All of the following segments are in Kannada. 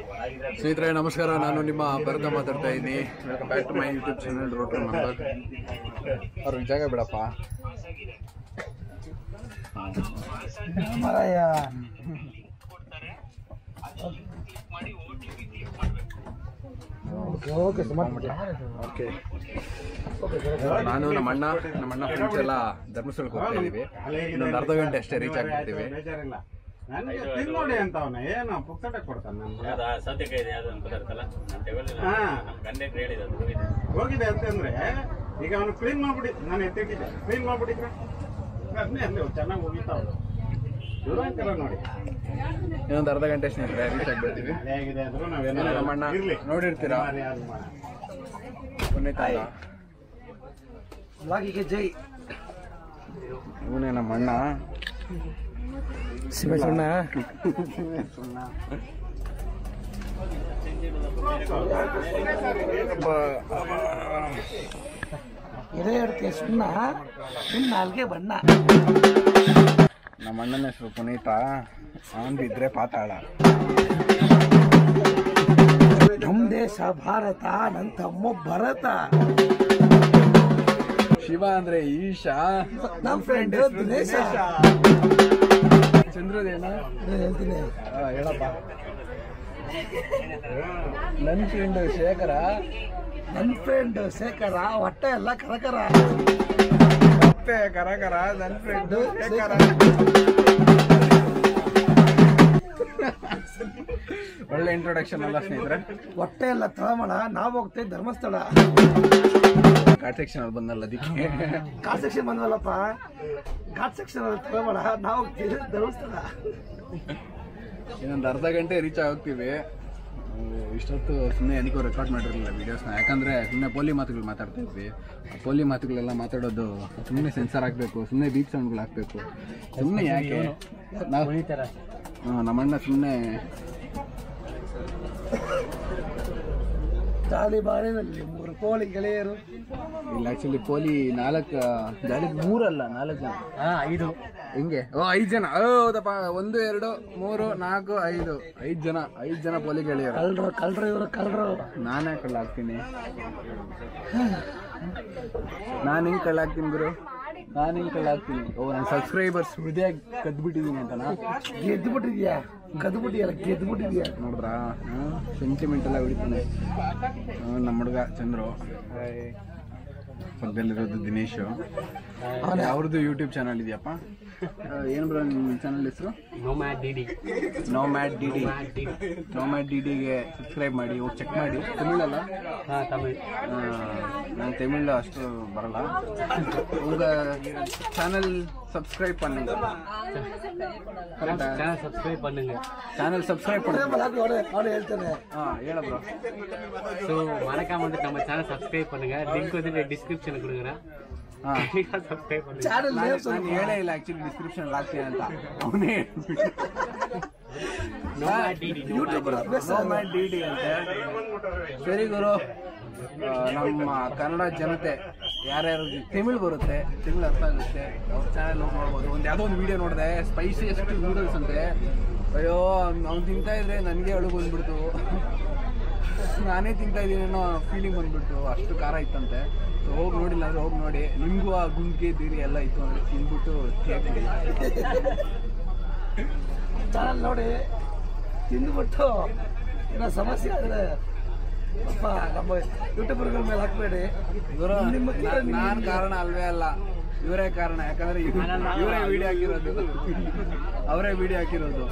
ಸ್ನೇಹಿತರೆ ನಮಸ್ಕಾರ, ನಾನು ನಿಮ್ಮ ಭರತ ಮಾತಾಡ್ತಾ ಇದ್ದೀನಿ. Welcome back to my YouTube channel road number. ಅವ್ರಿಗೆ ಜಾಗ ಬಿಡಪ್ಪ. ಓಕೆ, ನಾನು ನಮ್ಮಣ್ಣ ಫ್ರೆಂಡ್ಸ್ ಎಲ್ಲ ಧರ್ಮಸ್ಥಳಕ್ಕೆ ಹೋಗ್ತಾ ಇದ್ದೀವಿ. ಇನ್ನೊಂದು ಅರ್ಧ ಗಂಟೆ ಅಷ್ಟೇ ರೀಚ್ ಆಗ್ಬಿಡ್ತೀವಿ. ನೋಡಿ ಅಂತ ಏನು ಪುಸ್ತಕ ಕೊಡ್ತಾನೆ ಹೋಗಿದೆ ಅಂತಂದ್ರೆ ಈಗ ಅವನು ಕ್ಲೀನ್ ಮಾಡ್ಬಿಡಿ. ನಾನು ಎತ್ತಿಟ್ಟಿದ್ದೆ, ಕ್ಲೀನ್ ಮಾಡ್ಬಿಟ್ಟಿದ್ರೆ ಅದನ್ನೇ ಅಂದ್ರೆ ಚೆನ್ನಾಗಿ ಹೋಗಿತಾವ ನೋಡಿ. ಇನ್ನೊಂದು ಅರ್ಧ ಗಂಟೆ ಸ್ನೇಹಿತರೆ ರೀಚ್ ಆಗ್ಬಿಡ್ತೀವಿ. ಹೇಗಿದೆ ಅಂದ್ರೂ ನಾವೇನೋ ನಮ್ಮಣ್ಣ ನೋಡಿರ್ತೀರಾ, ಲಾಗಿಗೆ ಜೈ. ಇವನೇ ನಮ್ಮಣ್ಣ ಸುಣ್ಣ. ಇದೇ ಹೇಳ್ತೀಯ ಸುಣ್ಣ, ನಿನ್ನ ನಾಲ್ಗೆ ಬಣ್ಣ. ನಮ್ಮ ಅಣ್ಣನ ಹೆಸರು ಪುನೀತ, ಅವನ್ ಬಿದ್ರೆ ಪಾತಾಳ. ನಮ್ ದೇಶ ಭಾರತ, ನನ್ನ ತಮ್ಮ ಭರತ. ಶಿವ ಅಂದ್ರೆ ಈಶಾ, ನಮ್ ಫ್ರೆಂಡ್ ದಿನೇಶ. ಚಂದ್ರದೇನ ಹೇಳ್ತೀನಿ ಹೇಳಪ್ಪ. ನನ್ ಫ್ರೆಂಡ್ ಶೇಖರ, ನನ್ ಫ್ರೆಂಡ್ ಶೇಖರ. ಹೊಟ್ಟೆ ಎಲ್ಲ ಕರಕರ, ಮತ್ತೆ ಕರಕರ. ನನ್ ಫ್ರೆಂಡ್ ಶೇಖರ. ಒಳ್ಳೆ ಇಂಟ್ರೊಡಕ್ಷನ್ ಅಲ್ಲ ಸ್ನೇಹಿತರೆ. ಹೊಟ್ಟೆ ಎಲ್ಲ ತಳಮಳ. ನಾವ್ ಹೋಗ್ತೇವೆ ಧರ್ಮಸ್ಥಳ. ಘಾಟ್ ಸೆಕ್ಷನ್ ಅಲ್ಲಿ ಬಂದಲ್ಲ, ಅದಕ್ಕೆ ಘಾಟ್ ಸೆಕ್ಷನ್ ಬಂದಲ್ಲಪ್ಪ. ಘಾಟ್ ಸೆಕ್ಷನ್ ಅಲ್ಲಿ ತಳಮಳ, ನಾವ್ ಹೋಗ್ತೀವಿ ಧರ್ಮಸ್ಥಳ. ಇನ್ನೊಂದು ಅರ್ಧ ಗಂಟೆ ರೀಚ್ ಆಗ್ತೀವಿ. ಇಷ್ಟೊತ್ತು ಸುಮ್ಮನೆ ಏನಕ್ಕೂ ರೆಕಾರ್ಡ್ ಮಾಡಿರಲಿಲ್ಲ ವೀಡಿಯೋಸ್ನ, ಯಾಕಂದರೆ ಸುಮ್ಮನೆ ಪೋಲಿ ಮಾತುಗಳು ಮಾತಾಡ್ತಾ ಇದ್ವಿ. ಪೋಲಿ ಮಾತುಗಳೆಲ್ಲ ಮಾತಾಡೋದು ಸುಮ್ಮನೆ ಸೆನ್ಸರ್ ಹಾಕಬೇಕು, ಸುಮ್ಮನೆ ಬೀಪ್ ಸೌಂಡ್ಗಳು ಹಾಕಬೇಕು. ಸುಮ್ಮನೆ ಯಾಕೆ ನಾವು ನಮ್ಮಣ್ಣ ಸುಮ್ಮನೆ ಜಾಲಿ ಬಾಳಿನಲ್ಲಿ 3 ಕೋಳಿ ಗೆಳೆಯರು. ಇಲ್ಲ, ಆ್ಯಕ್ಚುಲಿ ಪೋಲಿ 4 ಜಾಲಿ, 3 ಅಲ್ಲ 4 ಜನ. 5 ಹಿಂಗೆ 5 ಜನ. ಹೌದಪ್ಪ, 1 2 3 4 5 ಜನ ಪೋಲಿ ಗೆಳೆಯರು. ಕಳ್ರು ಇವರು ಕಳ್ರು. ನಾನೇ ಕಳ್ಳಾಗ್ತೀನಿ. ನಾನು ಹಿಂಗೆ ಕಳ್ಳಾಗ್ತೀನಿ ಗುರು, ನಾನು ಹಿಂಗೆ ಕಳ್ಳಾಗ್ತೀನಿ. ನನ್ನ ಸಬ್ಸ್ಕ್ರೈಬರ್ಸ್ ಹೃದಯ ಕದ್ಬಿಟ್ಟಿದ್ದೀನಿ ಅಂತನಾ? ಗೆದ್ದುಬಿಟ್ಟಿದ್ಯಾ? ಕದ್ಬಿಟ್ಟಿಯಲ್ಲ, ಗೆದ್ದುಬಿಟ್ಟಿದ್ಯಾ ನೋಡಿದ್ರಾ? ಸೆಂಟಿಮೆಂಟ್ ಎಲ್ಲ ಹೊಡಿತಾನೆ ನಮ್ಮ ಹುಡುಗ ಚಂದ್ರು. ಪಕ್ಕದಲ್ಲಿರೋದು ದಿನೇಶು. ಅವ್ರದ್ದು ಯೂಟ್ಯೂಬ್ ಚಾನಲ್ ಇದೆಯಪ್ಪ. ಏನು ಬ್ರೋ ನಿಮ್ಮ ಚಾನಲ್ ಹೆಸರು? ನೋ ಮ್ಯಾಟ್ ಡಿಡಿಗೆ ಸಬ್ಸ್ಕ್ರೈಬ್ ಮಾಡಿ, ಹೋಗಿ ಚೆಕ್ ಮಾಡಿ. ತಮಿಳಲ್ಲ? ನಾನು ತಮಿಳು ಅಷ್ಟು ಬರಲ್ಲ. ಉಂಗ ಚಾನಲ್ ಸಬ್ಸ್ಕ್ರೈಬ್ பண்ணுங்க. சேனல் சப்ஸ்கிரைப் அவனே ಹೇಳ್ತಾನೆ. ಹೇಳ ಬ್ರೋ. ஸோ மறக்காம வந்து நம்ம சேனல் சப்ஸ்கிரைப் பண்ணுங்க. லிங்க் வந்து டிஸ்கிரிப்ஷனில் கொடுக்குறேன். ಸಬ್ಸ್ಕ್ರೈಬ್ ಮಾಡಿ. ಚಾನಲ್ ನಾನು ಹೇಳೇ ಇಲ್ಲ ಆಕ್ಚುಲಿ ಡಿಸ್ಕ್ರಿಪ್ಷನ್ ಹಾಕ್ತೀನಿ ಅಂತ. ಅವನೇ ಡಿಡಿ ಅಂತೆ. ಸರಿ ಗುರು, ನಮ್ಮ ಕನ್ನಡ ಜನತೆ ಯಾರ್ಯಾರು ತಮಿಳು ಬರುತ್ತೆ, ತಮಿಳು ಅರ್ಥ ಆಗುತ್ತೆ, ಅವ್ರ ಚಾನಲ್ ಹೋಗಿ ನೋಡ್ಬೋದು. ಯಾವುದೋ ಒಂದು ವೀಡಿಯೋ ನೋಡಿದೆ, ಸ್ಪೈಸಿಯೆಸ್ಟ್ ನೂಡಲ್ಸ್ ಅಂತೆ. ಅಯ್ಯೋ, ಅವ್ನು ತಿಂತಾ ಇದ್ರೆ ನನಗೆ ಅಳುಗು ಬಂದ್ಬಿಡ್ತು. ನಾನೇ ತಿಂತಾ ಇದ್ದೀನಿ ಅನ್ನೋ ಫೀಲಿಂಗ್ ಬಂದ್ಬಿಡ್ತು, ಅಷ್ಟು ಖಾರ ಇತ್ತಂತೆ. ಸೊ ಹೋಗಿ ನೋಡಿಲ್ಲ ಅಂದರೆ ಹೋಗಿ ನೋಡಿ. ನಿಮಗೂ ಆ ಗುಂಡಿಗೆ ದೀರಿ ಎಲ್ಲ ಇತ್ತು ಅಂದರೆ ತಿಂದ್ಬಿಟ್ಟು ಕೇಳ್ಬಿಡಿ. ಚಾನಲ್ ನೋಡಿ ತಿಂದುಬಿಟ್ಟು ಏನೋ ಸಮಸ್ಯೆ ಆದರೆ ಅಪ್ಪ ನಮ್ಮ ಯೂಟ್ಯೂಬರ್ಗಳ ಮೇಲೆ ಹಾಕ್ಬೇಡಿ. ನಾನು ಕಾರಣ ಅಲ್ವೇ ಅಲ್ಲ, ಇವರೇ ಕಾರಣ. ಯಾಕಂದರೆ ಇವರೇ ವಿಡಿಯೋ ಹಾಕಿರೋದು, ಅವರೇ ವಿಡಿಯೋ ಹಾಕಿರೋದು.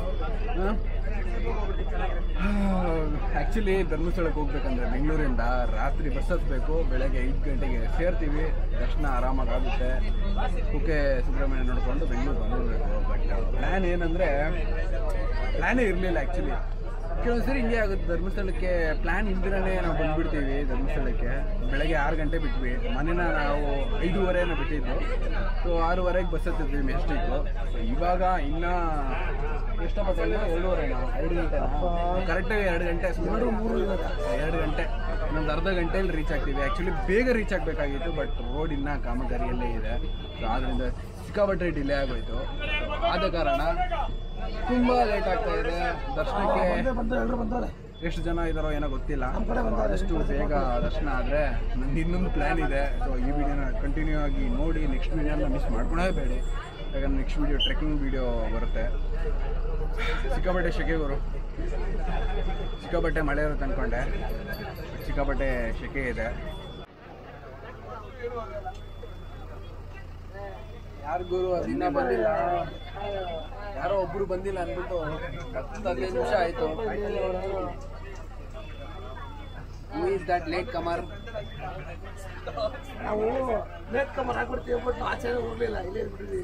ಆ್ಯಕ್ಚುಲಿ ಧರ್ಮಸ್ಥಳಕ್ಕೆ ಹೋಗ್ಬೇಕಂದ್ರೆ ಬೆಂಗಳೂರಿಂದ ರಾತ್ರಿ ಬಸ್ ಹತ್ತಬೇಕು. ಬೆಳಗ್ಗೆ 5 ಗಂಟೆಗೆ ಸೇರ್ತೀವಿ. ದರ್ಶನ ಆರಾಮಾಗಿ ಆಗುತ್ತೆ. ಕುಕ್ಕೆ ಸುಬ್ರಹ್ಮಣ್ಯ ನೋಡಿಕೊಂಡು ಬೆಂಗಳೂರು ಬಂದಿರಬೇಕು. ಬಟ್ ಪ್ಲ್ಯಾನ್ ಏನಂದರೆ, ಪ್ಲ್ಯಾನೇ ಇರಲಿಲ್ಲ ಆ್ಯಕ್ಚುಲಿ. ಕೆಲವೊಂದು ಸರಿ ಹಿಂಗೆ ಆಗುತ್ತೆ, ಧರ್ಮಸ್ಥಳಕ್ಕೆ ಪ್ಲ್ಯಾನ್ ಇಲ್ದಿರೇ ನಾವು ಬಂದುಬಿಡ್ತೀವಿ. ಧರ್ಮಸ್ಥಳಕ್ಕೆ ಬೆಳಗ್ಗೆ 6 ಗಂಟೆ ಬಿಟ್ವಿ. ಮನೇನ ನಾವು 5:30 ಬಿಟ್ಟಿದ್ದು. ಸೊ 6:30ಗೆ ಬಸ್ ಹತ್ತಿದ್ವಿ ಮೆಸ್ಟಿಕ್ಕು. ಇವಾಗ ಇನ್ನೂ ಎಷ್ಟಪ್ಪ? 2:30 5 ಗಂಟೆ ಕರೆಕ್ಟಾಗಿ 2 ಗಂಟೆ 2 ಗಂಟೆ. ಇನ್ನೊಂದು ಅರ್ಧ ಗಂಟೆಯಲ್ಲಿ ರೀಚ್ ಆಗ್ತೀವಿ. ಆ್ಯಕ್ಚುಲಿ ಬೇಗ ರೀಚ್ ಆಗಬೇಕಾಗಿತ್ತು, ಬಟ್ ರೋಡ್ ಇನ್ನೂ ಕಾಮಗಾರಿಯಲ್ಲೇ ಇದೆ. ಸೊ ಆದ್ದರಿಂದ ಸಿಕ್ಕಾಪಟ್ಟೆ ಡಿಲೇ ಆಗೋಯ್ತು. ಆದ ಕಾರಣ ತುಂಬ ಲೇಟ್ ಆಗ್ತಾ ಇದೆ ದರ್ಶನಕ್ಕೆ. ಎಷ್ಟು ಜನ ಇದ್ದಾರೋ ಏನೋ ಗೊತ್ತಿಲ್ಲ. ಆದಷ್ಟು ಬೇಗ ದರ್ಶನ ಆದರೆ ನಂದು ಇನ್ನೊಂದು ಪ್ಲ್ಯಾನ್ ಇದೆ. ಸೊ ಈ ವಿಡಿಯೋನ ಕಂಟಿನ್ಯೂ ಆಗಿ ನೋಡಿ, ನೆಕ್ಸ್ಟ್ ವಿಡಿಯೋನ ಮಿಸ್ ಮಾಡ್ಕೊಳ್ಳೇಬೇಡಿ. ಯಾಕಂದ್ರೆ ನೆಕ್ಸ್ಟ್ ವಿಡಿಯೋ ಟ್ರೆಕ್ಕಿಂಗ್ ವಿಡಿಯೋ ಬರುತ್ತೆ. ಸಿಕ್ಕಾಪಟ್ಟೆ ಶೆಕೆ ಗುರು, ಸಿಕ್ಕಾಪಟ್ಟೆ ಮಳೆ ಇರುತ್ತೆ ಅಂದ್ಕೊಂಡೆ, ಸಿಕ್ಕಾಪಟ್ಟೆ ಶೆಕೆ ಇದೆ. ಯಾರು ಗುರು ಅದಿನ್ನ ಬಂದಿಲ್ಲ, ಯಾರೋ ಒಬ್ರು ಬಂದಿಲ್ಲ ಅಂದ್ಬಿಟ್ಟು 10-15 ನಿಮಿಷ ಆಯ್ತು. Who is that late comer? ನಾವು ಲೇಟ್ ಕಮರ್ ಹಾಕ್ಬಿಡ್ತೀವಿ ಬಟ್ ಆಚೆ ಹೋಗ್ಲಿಲ್ಲ, ಇಲ್ಲೇ ಇದ್ಬಿಟ್ಟಿದ್ದೀವಿ.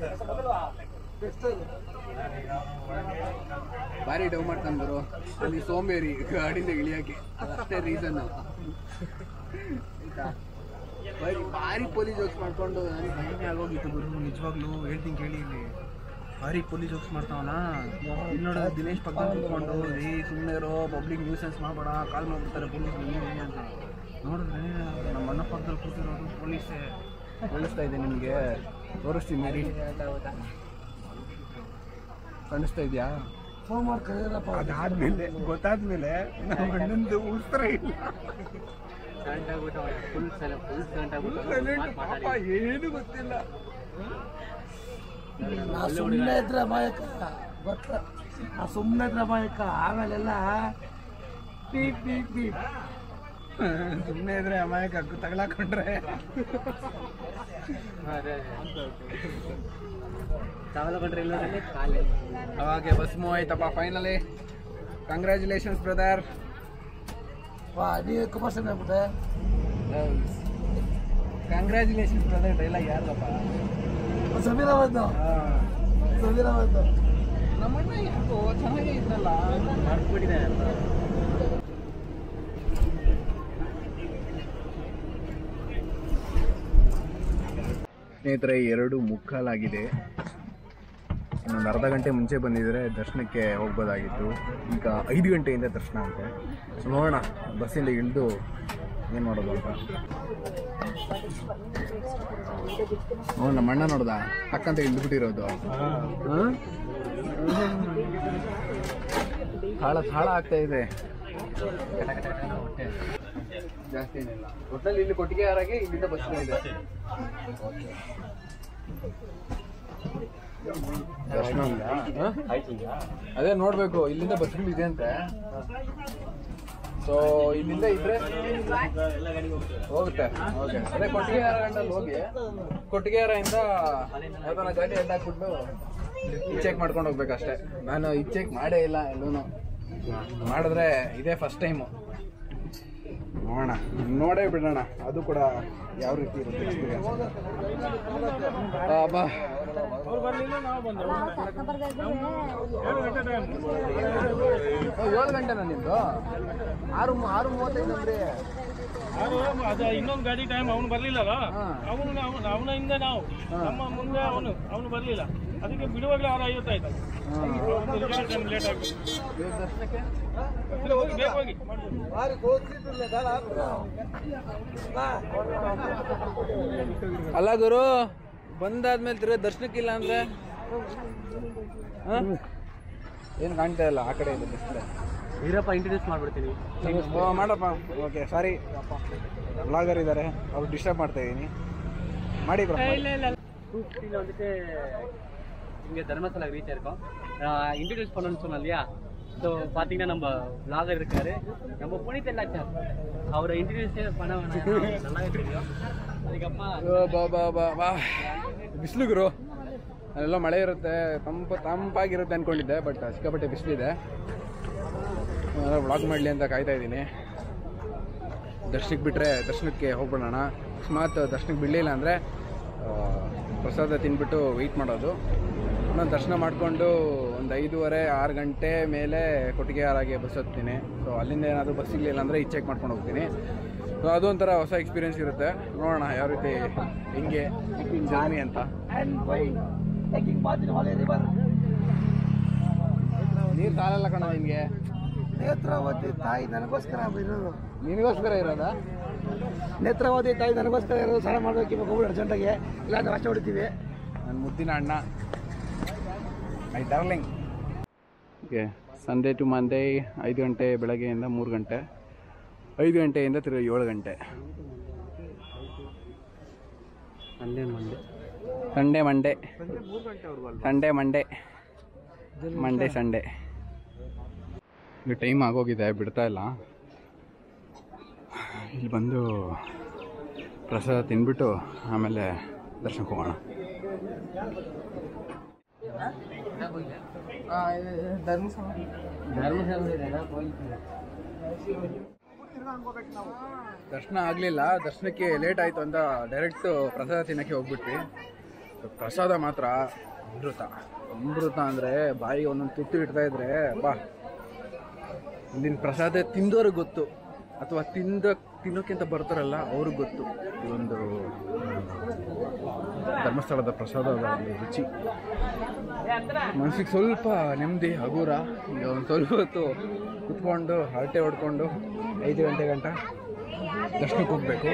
ಭಾರಿ ಡೌ ಮಾಡ್ಕೊಂಡ್ರು ಅಲ್ಲಿ ಸೋಂಬೇರಿ ಗಾಡಿಯಿಂದ ಇಳಿಯಾಕೆ, ಅಷ್ಟೇ ರೀಸನ್. ಆಯ್ತಾ, ಭಾರಿ ಪೊಲೀಸ್ ಜೋಕ್ಸ್ ಮಾಡ್ಕೊಂಡು ನನಗೆ ಭಯನೇ ಆಗೋಗಿತ್ತು ಗುರು. ನಿಜವಾಗ್ಲೂ ಹೇಳ್ತೀನಿ ಕೇಳಿ, ಇಲ್ಲಿ ಭಾರಿ ಪೊಲೀಸ್ ಜೋಕ್ಸ್ ಮಾಡ್ತಾವನ. ಇಲ್ಲಿ ನೋಡಿದ್ರೆ ದಿನೇಶ್ ಪಕ್ಕ ನಿಂತ್ಕೊಂಡು ಸುಮ್ಮನೆ ಇರೋ, ಪಬ್ಲಿಕ್ ನ್ಯೂಸೆನ್ಸ್ ಮಾಡಬೇಡ, ಕಾಲ್ ಮಾಡ್ಬಿಡ್ತಾರೆ ಪೊಲೀಸ್ ಅಂತ. ನೋಡಿದ್ರೆ ನಮ್ಮ ಅಣ್ಣ ಪಕ್ಕದಲ್ಲಿ ಕೂತಿರೋದು ಪೊಲೀಸೇ. ಕೇಳಿಸ್ತಾ ಇದೆ ನಿಮಗೆ? ತೋರಿಸ್ತೀನಿ ಮೇರಿ, ಕಾಣಿಸ್ತಾ ಇದೆಯಾ? ಸೋಮವಾರ ಕರೆಯಲ್ಲಪ್ಪ. ಅದಾದ್ಮೇಲೆ ಗೊತ್ತಾದ್ಮೇಲೆ ನಮ್ಮ ಅಣ್ಣಂದು ಉತ್ತರ ಇಲ್ಲ, ಏನು ಗೊತ್ತಿಲ್ಲ. ನಾ ಸುಮ್ಮನೆ ಇದ್ರೆ ಅಮಾಯಕ ಗೊತ್ತ, ನಾ ಸುಮ್ಮನೆ ಇದ್ರೆ ಅಮಾಯಕ. ಆಮೇಲೆಲ್ಲ ಪೀಪ್ ಪೀಪ್ ಪೀಪ್. ಸುಮ್ಮನೆ ಇದ್ರೆ ಅಮಾಯಕ, ತಗಲಾಕೊಂಡ್ರೆ ಅವಾಗೆ ಬಸ್ ಮೂವ್ ಆಯ್ತಪ್ಪ ಫೈನಲಿ. Congratulations brother. ವಾ, ನೀವು ಕುಮಾರಸ್ವಾಮಿ ಆಗ್ಬಿಟ್ಟೆ. ಕಂಗ್ರ್ಯಾಚುಲೇಷನ್ಸ್ ಬ್ರದರ್ ಡೈಲಾಗ್ ಯಾರಪ್ಪ? ಸಮೀರ ಬಂದು, ಸಮೀರ ಬಂದು. ನಮ್ಮಣ್ಣ ಯಾಕೋ ಚೆನ್ನಾಗೇ ಇದ್ದಲ್ಲ, ಮಾಡ್ಬಿಟ್ಟಿದೆ. ಸ್ನೇಹಿತರೆ, 2:45 ಇನ್ನೊಂದು ಅರ್ಧ ಗಂಟೆ ಮುಂಚೆ ಬಂದಿದ್ರೆ ದರ್ಶನಕ್ಕೆ ಹೋಗ್ಬೋದಾಗಿತ್ತು. ಈಗ 5 ಗಂಟೆಯಿಂದ ದರ್ಶನ ಅಂತೆ. ಸೊ ನೋಡೋಣ ಬಸ್ಸಿಂದ ಇಳಿದು ಏನು ಮಾಡೋದು ಅಂತ. ನಮ್ಮ ಅಣ್ಣ ನೋಡ್ದ ಟಕ್ಕಂತ ಇಳಿದ್ಬಿಟ್ಟಿರೋದು. ತಾಳ ಆಗ್ತಾ ಇದೆ, ಜಾಸ್ತಿ ಏನಿಲ್ಲ. ಒಟ್ಟಲ್ಲಿ ಇಲ್ಲಿ ಕೊಟ್ಟಿಗೆ ಆರಾಗೆ ಇಲ್ಲಿಂದ ಬಸ್ ಇದೆ. ದರ್ಶನ ಅದೇ ನೋಡ್ಬೇಕು, ಇಲ್ಲಿಂದ ಬಸ್ಗಳು ಇದೆ ಅಂತೆ. ಸೊ ಇಲ್ಲಿಂದ ಇದ್ರೆ ಹೋಗುತ್ತೆ. ಓಕೆ, ಅದೇ ಕೊಟ್ಟಿಗೆಹಾರ ಗಂಟಲ್ಲಿ ಹೋಗಿ ಕೊಟ್ಟಿಗೆಹಾರದಿಂದ ಯಾವ್ದಾನ ಗಾಡಿ ಅಡ್ಡಾಕ್ಬಿಟ್ಟು ಚೆಕ್ ಮಾಡ್ಕೊಂಡು ಹೋಗ್ಬೇಕಷ್ಟೇ. ನಾನು ಚೆಕ್ ಮಾಡೇ ಇಲ್ಲ, ಎಲ್ಲೂ ಮಾಡಿದ್ರೆ ಇದೇ ಫಸ್ಟ್ ಟೈಮು. ನೋಡೋಣ, ನೋಡೇ ಬಿಡೋಣ, ಅದು ಕೂಡ ಯಾವ ರೀತಿ ಇರುತ್ತೆ ಎಕ್ಸ್ಪೀರಿಯನ್ಸ್. 7 ಗಂಟೆನಾ ನಿಮ್ದು? 6:35 ಅಂದ್ರೆ ಇನ್ನೊಂದು ಗಾಡಿ ಟೈಮ್ ಅವನು ಬರ್ಲಿಲ್ಲಲ್ಲ, ಅವನಿಂದ ನಾವು ನಮ್ಮ ಮುಂದೆ ಅವನು ಬರ್ಲಿಲ್ಲ, ಅದಕ್ಕೆ ಬಿಡುವಾಗಲೇ 6:50 ಆಯ್ತಲ್ಲ. ಲೇಟ್ ಆಗಿ ಹೋಗಿ ಅಲ್ಲ ಗುರು, ಬಂದಾದ್ಮೇಲೆ ತಿರ್ಗ ದರ್ಶನಕ್ಕಿಲ್ಲ ಅಂದ್ರೆ ಏನು ಕಾಣ್ತಾ ಇಲ್ಲ. ಆ ಕಡೆ ಇದೆ ಡಿಸ್ಪ್ಲೇ. ವೀರಪ್ಪ ಇಂಟ್ರೊಡ್ಯೂಸ್ ಮಾಡ್ಬಿಡ್ತೀನಿ, ಮಾಡಪ್ಪ. ಓಕೆ, ಸಾರಿ, ಬ್ಲಾಗರ್ ಇದ್ದಾರೆ, ಅವ್ರು ಡಿಸ್ಟರ್ಬ್ ಮಾಡ್ತಾ ಇದ್ದೀನಿ. ಮಾಡಿ ಬ್ರೋ. இல்லை வந்துட்டு இங்கே தர்மஸ்தலா ரீச் ஆயிருக்கோம். இன்ட்ரடியூஸ் பண்ணணும்னு சொன்னோம் இல்லையா? ஸோ பார்த்தீங்கன்னா நம்ம பிளாகர் இருக்காரு, நம்ம புனித் எல்லாச்சார், அவரை இன்ட்ரடியூஸே பண்ண வேணாம், நல்லாவே தெரியும். ಅದಕ್ಕಮ್ಮ ಬಿಸಿಲು ಗುರು, ಅಲ್ಲೆಲ್ಲ ಮಳೆ ಇರುತ್ತೆ, ತಂಪಾಗಿರುತ್ತೆ ಅಂದ್ಕೊಂಡಿದ್ದೆ, ಬಟ್ ಸಿಕ್ಕಾಪಟ್ಟೆ ಬಿಸಿಲಿದೆ. ವ್ಲಾಗ್ ಮಾಡಲಿ ಅಂತ ಕಾಯ್ತಾ ಇದ್ದೀನಿ. ದರ್ಶನಕ್ಕೆ ಹೋಗ್ಬಿಡೋಣ. ಅಕಸ್ಮಾತ್ ದರ್ಶನಕ್ಕೆ ಬಿಡಲಿಲ್ಲ ಅಂದರೆ ಪ್ರಸಾದ ತಿಂದ್ಬಿಟ್ಟು ವೆಯ್ಟ್ ಮಾಡೋದು. ನಾನು ದರ್ಶನ ಮಾಡಿಕೊಂಡು ಒಂದು 5:30-6 ಗಂಟೆ ಮೇಲೆ ಕೊಟ್ಟಿಗೆಹಾರಗೆ ಬಸ್ ಹತ್ತೀನಿ. ಸೊ ಅಲ್ಲಿಂದ ಏನಾದರೂ ಬಸ್ ಸಿಗಲಿಲ್ಲ ಅಂದರೆ ಇದು ಚೆಕ್ ಮಾಡ್ಕೊಂಡು ಹೋಗ್ತೀನಿ. ಸೊ ಅದೊಂಥರ ಹೊಸ ಎಕ್ಸ್ಪೀರಿಯೆನ್ಸ್ ಇರುತ್ತೆ. ನೋಡೋಣ ಯಾವ ರೀತಿ ಹೆಂಗೆ ಜರ್ನಿ ಅಂತ. ನೀರು ಸಾಲಲ್ಲ ಕಣ ನಿಮಗೆ. ನೇತ್ರಾವತಿ ತಾಯಿ ನನಗೋಸ್ಕರ ಇರೋದು. ನಿನಗೋಸ್ಕರ ಇರೋದಾ? ನೇತ್ರಾವತಿ ತಾಯಿ ನನಗೋಸ್ಕರ ಇರೋದು. ಸ್ನಾನ ಮಾಡ್ಬೇಕು ಇವಾಗ ಹೋಗ್ಬಿಡು ಅರ್ಜೆಂಟಾಗಿ, ಇಲ್ಲಾಂದ್ರೆ ಅಷ್ಟೇ ಹೊಡಿತೀವಿ. ನನ್ನ ಮುದ್ದಿನ ಅಣ್ಣ, my darling. Okay, Sunday to Monday 5 ಗಂಟೆ ಬೆಳಗ್ಗೆಯಿಂದ 3 ಗಂಟೆ, 5 ಗಂಟೆಯಿಂದ ತಿರುಗಿ 7 ಗಂಟೆ. Sunday Sunday. ಈಗ ಟೈಮ್ ಆಗೋಗಿದೆ, ಬಿಡ್ತಾ ಇಲ್ಲ. ಇಲ್ಲಿ ಬಂದು ಪ್ರಸಾದ ತಿಂದ್ಬಿಟ್ಟು ಆಮೇಲೆ ದರ್ಶನಕ್ಕೆ ಹೋಗೋಣ. ದರ್ಶನ ಆಗಲಿಲ್ಲ, ದರ್ಶನಕ್ಕೆ ಲೇಟ್ ಆಯಿತು ಅಂತ ಡೈರೆಕ್ಟ್ ಪ್ರಸಾದ ತಿನ್ನೋಕ್ಕೆ ಹೋಗ್ಬಿಟ್ವಿ. ಪ್ರಸಾದ ಮಾತ್ರ ಅಮೃತ ಅಂದರೆ ಬಾಯಿಗೆ ಒಂದೊಂದು ತುತ್ತು ಇಡ್ತಾ ಇದ್ರೆ ಬಾ. ಇಲ್ಲಿನ ಪ್ರಸಾದ ತಿಂದವ್ರಿಗೆ ಗೊತ್ತು, ಅಥವಾ ತಿನ್ನೋಕ್ಕಿಂತ ಬರ್ತಾರಲ್ಲ ಅವ್ರಿಗೆ ಗೊತ್ತು ಇದೊಂದು ಧರ್ಮಸ್ಥಳದ ಪ್ರಸಾದದ ಒಂದು ರುಚಿ. ಮನಸ್ಸಿಗೆ ಸ್ವಲ್ಪ ನೆಮ್ಮದಿ, ಹಗುರ. ಈಗ ಒಂದು ಸ್ವಲ್ಪ ಹೊತ್ತು ಕುತ್ಕೊಂಡು ಹರಟೆ ಹೊಡ್ಕೊಂಡು 5 ಗಂಟೆ ಗಂಟ ದರ್ಶನಕ್ಕೆ ಹೋಗ್ಬೇಕು.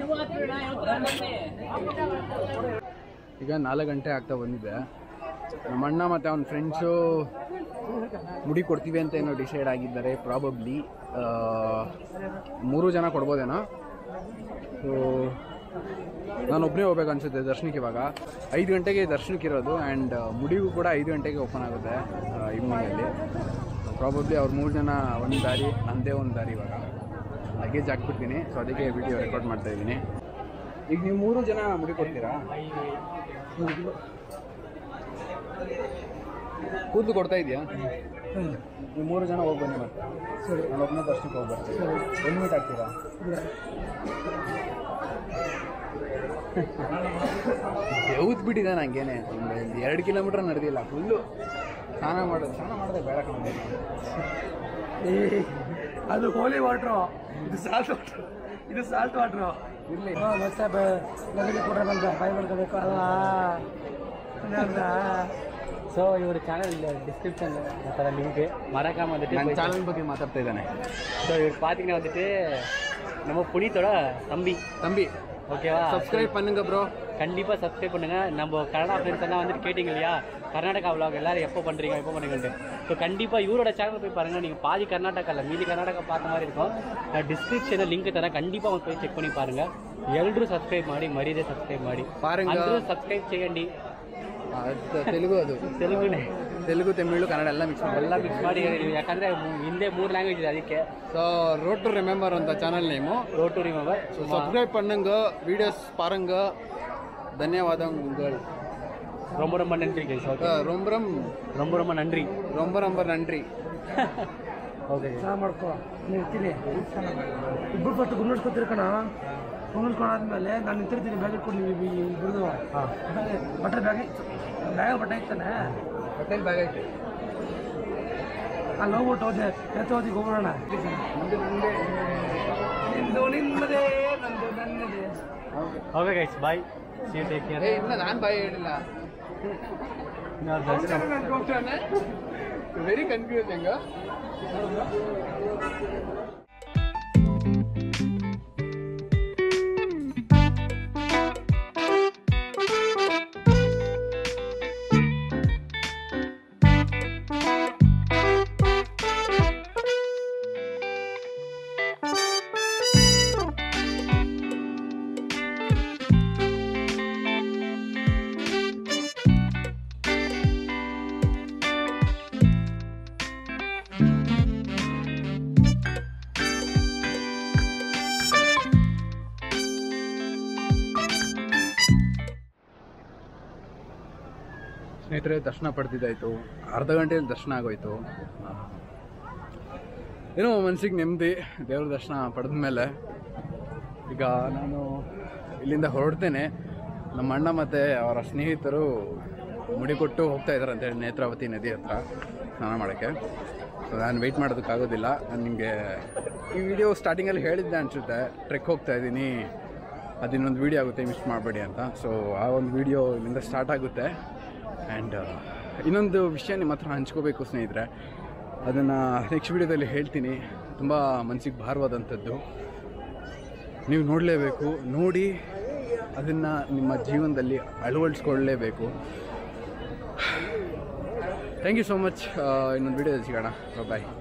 ಈಗ 4 ಗಂಟೆ ಆಗ್ತಾ ಬಂದಿದೆ. ನಮ್ಮ ಅಣ್ಣ ಮತ್ತು ಅವನ ಫ್ರೆಂಡ್ಸು ಮುಡಿ ಕೊಡ್ತೀವಿ ಅಂತ ಏನೋ ಡಿಸೈಡ್ ಆಗಿದ್ದಾರೆ. ಪ್ರಾಬಬ್ಲಿ 3 ಜನ ಕೊಡ್ಬೋದೇನೋ. ಸೊ ನಾನೊಬ್ಬನೇ ಹೋಗ್ಬೇಕು ಅನಿಸುತ್ತೆ ದರ್ಶನಕ್ಕೆ. ಇವಾಗ 5 ಗಂಟೆಗೆ ದರ್ಶನಕ್ಕೆ ಇರೋದು, ಆ್ಯಂಡ್ ಮುಡಿಗೂ ಕೂಡ 5 ಗಂಟೆಗೆ ಓಪನ್ ಆಗುತ್ತೆ ಈವ್ನಿಂಗಲ್ಲಿ. ಪ್ರಾಬಬ್ಲಿ ಅವ್ರು 3 ಜನ ಒಂದು ದಾರಿ, ನಂದೇ ಒಂದು ದಾರಿ. ಇವಾಗ ಲಗೇಜ್ ಹಾಕ್ಬಿಡ್ತೀನಿ, ಸೊ ಅದಕ್ಕೆ ವಿಡಿಯೋ ರೆಕಾರ್ಡ್ ಮಾಡ್ತಾಯಿದ್ದೀನಿ. ಈಗ ನೀವು 3 ಜನ ಮುಡಿ ಕೊಡ್ತೀರಾ? ಕೂದಲು ಕೊಡ್ತಾ ಇದೆಯಾ? ನೀವು 3 ಜನ ಹೋಗಿ ಬನ್ನಿ. ಮತ್ತೆ ಸರಿ, ನಾನು ಒಬ್ಬನೇ ದರ್ಶನಕ್ಕೆ ಹೋಗಿ ಬರ್ತೀನಿ. 1 ಮಿನಿಟ್ ಆಗ್ತೀರಾ? ಬೆವ್ದು ಬಿಟ್ಟಿದೆ ನನಗೇನೆ. 2 ಕಿಲೋಮೀಟ್ರ್ ನಡೆದಿಲ್ಲ. ಫುಲ್ಲು ಸ್ನಾನ ಮಾಡಿದೆ ಬೇಡ ಕಣೆ. ಅದು ಹೋಲಿ ವಾಟ್ರು, ಇದು ಸಾಲ್ಟ್ ವಾಟ್ರು. ಇರಲಿ ಮತ್ತೆ ಲಗೇಜ್ ಕೂಡ ಬಾಯ್ ಮಾಡ್ಕೋಬೇಕು ಅಲ್ಲ. ಸೊ ಇವ್ರ ಚಾನಲ್ ಡಿಸ್ಕ್ರಿಪ್ಷನ್ ಲಿಂಕ್ மறக்காம வந்துட்டு ನನ್ನ ಚಾನಲ್ ಬಗ್ಗೆ ಮಾತಾಡ್ತಾ ಇದ್ದಾನೆ. ஸோ இவர் பார்த்தீங்கன்னா வந்துட்டு நம்ம புனித்தோட தம்பி ஓகேவா? சப்ஸ்கிரைப் பண்ணுங்க ப்ரோ, கண்டிப்பாக சப்ஸ்கிரைப் பண்ணுங்க. நம்ம கனடா ஃப்ரெண்ட்ஸ் எல்லாம் வந்துட்டு கேட்டிங்க இல்லையா, கர்நாடகா விலாக் எல்லாரும் எப்போ பண்ணுறீங்கன்ட்டு. ஸோ கண்டிப்பாக இவரோட சேனல் போய் பாருங்கள். நீங்கள் பாதி கர்நாடகாவில் மீதி கர்நாடகா பார்த்த மாதிரி இருக்கும். டிஸ்கிரிப்ஷனில் லிங்க் தரேன், கண்டிப்பாக அவங்க போய் செக் பண்ணி பாருங்கள். ಎಲ್ಲರೂ ಸಬ್ಸ್ಕ್ರೈಬ್ ಮಾಡಿ, ಮರೀದೆ ಸಬ್ಸ್ಕ್ರೈಬ್ ಮಾಡಿ. అందరూ ಸಬ್ಸ್ಕ್ರೈಬ್ చేయండి. ತೆಲುಗು, ಅದು ತೆಲುಗು, ತಮಿಳು, ಕನ್ನಡ ಎಲ್ಲ ಮಿಕ್ಸ್ ಮಾಡಿ. ಯಾಕಂದರೆ ಹಿಂದೆ 3 ಲ್ಯಾಂಗ್ವೇಜ್ ಇದೆ, ಅದಕ್ಕೆ. ಸೊ ರೋಡ್ ಟು ರಿಮೆಂಬರ್ ಅಂತ channel name, road to remember. So subscribe பண்ணுங்க, வீடியோஸ் பாருங்க. ಧನ್ಯವಾದಗಳು. ரொம்ப நன்றி கைஸ். ஓகே, ரொம்ப நன்றி. ரொம்ப நன்றி. ಓಕೆ, ಚೆನ್ನಾಗಿ ಮಾಡ್ಕೊ. ಇರ್ತೀನಿ ಇಬ್ಬರು ಫಸ್ಟ್ ಗುಂಡಿಸ್ಕೊತೀರಿ ಕಣ. ಗುಂಡಿಸ್ಕೊಂಡಾದ್ಮೇಲೆ ನಾನು ನಿಂತಿರ್ತೀನಿ. ಬ್ಯಾಗ್ ಇಟ್ಕೊಂಡು ನೀವು ಇಬ್ಬರದು ಬಟ್ಟೆ ಬಟ್ಟೆ ಇರ್ತಾನೆ. ಹೋಟೆಲ್ ಬ್ಯಾಗ್ ಐತೆ ಅಲ್ಲಿ ಹೋಗ್ಬಿಟ್ಟು ಹೋದಿಗೆ ಹೋಗೋಣ. ನಿಮ್ಮದೇ ನಂದು ನನ್ನದೇ. Okay guys, bye, see you, take care. ಇಲ್ಲ, ನಾನು ಬಾಯ್ ಹೇಳಿಲ್ಲ. Very confusing. ಸ್ನೇಹಿತರೆ, ದರ್ಶನ ಪಡೆದಿದ್ದಾಯಿತು. ಅರ್ಧ ಗಂಟೆಯಲ್ಲಿ ದರ್ಶನ ಆಗೋಯ್ತು. ಏನೋ ಮನಸ್ಸಿಗೆ ನೆಮ್ಮದಿ, ದೇವ್ರ ದರ್ಶನ ಪಡೆದ ಮೇಲೆ. ಈಗ ನಾನು ಇಲ್ಲಿಂದ ಹೊರಡ್ತೇನೆ. ನಮ್ಮ ಅಣ್ಣ ಮತ್ತು ಅವರ ಸ್ನೇಹಿತರು ಮುಡಿ ಕೊಟ್ಟು ಹೋಗ್ತಾ ಇದ್ದಾರೆ ಅಂತೇಳಿ ನೇತ್ರಾವತಿ ನದಿ ಹತ್ರ ಸ್ನಾನ ಮಾಡೋಕ್ಕೆ. ಸೊ ನಾನು ವೆಯ್ಟ್ ಮಾಡೋದಕ್ಕಾಗೋದಿಲ್ಲ. ನಾನು ನಿಮಗೆ ಈ ವಿಡಿಯೋ ಸ್ಟಾರ್ಟಿಂಗಲ್ಲಿ ಹೇಳಿದ್ದೆ ಅನಿಸುತ್ತೆ, ಟ್ರೆಕ್ ಹೋಗ್ತಾ ಇದ್ದೀನಿ, ಅದಿನ್ನೊಂದು ವೀಡಿಯೋ ಆಗುತ್ತೆ, ಮಿಸ್ ಮಾಡಬೇಡಿ ಅಂತ. ಸೊ ಆ ಒಂದು ವೀಡಿಯೋ ಇಲ್ಲಿಂದ ಸ್ಟಾರ್ಟ್ ಆಗುತ್ತೆ. ಆ್ಯಂಡ್ ಇನ್ನೊಂದು ವಿಷಯ ನಿಮ್ಮ ಹತ್ರ ಹಂಚ್ಕೋಬೇಕು ಸ್ನೇಹಿತರೆ, ಅದನ್ನು ನೆಕ್ಸ್ಟ್ ವೀಡಿಯೋದಲ್ಲಿ ಹೇಳ್ತೀನಿ. ತುಂಬ ಮನಸ್ಸಿಗೆ ಭಾರವಾದಂಥದ್ದು, ನೀವು ನೋಡಲೇಬೇಕು. ನೋಡಿ ಅದನ್ನು ನಿಮ್ಮ ಜೀವನದಲ್ಲಿ ಅಳವಡಿಸ್ಕೊಳ್ಳಲೇಬೇಕು. Thank you so much. ಇನ್ನೊಂದು ವಿಡಿಯೋದಲ್ಲಿ ಸಿಗೋಣ. ಬಾಯ್.